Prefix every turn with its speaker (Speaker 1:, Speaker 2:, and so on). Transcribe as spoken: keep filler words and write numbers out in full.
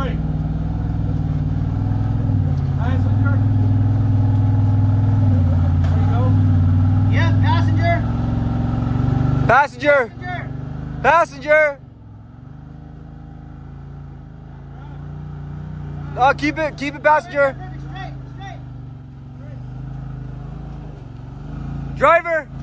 Speaker 1: Straight. Passenger. There you go.
Speaker 2: Yep, passenger.
Speaker 3: Passenger.
Speaker 2: Passenger.
Speaker 3: Passenger. Oh, keep it, keep it, passenger.
Speaker 2: Perfect, straight, straight.
Speaker 3: Driver.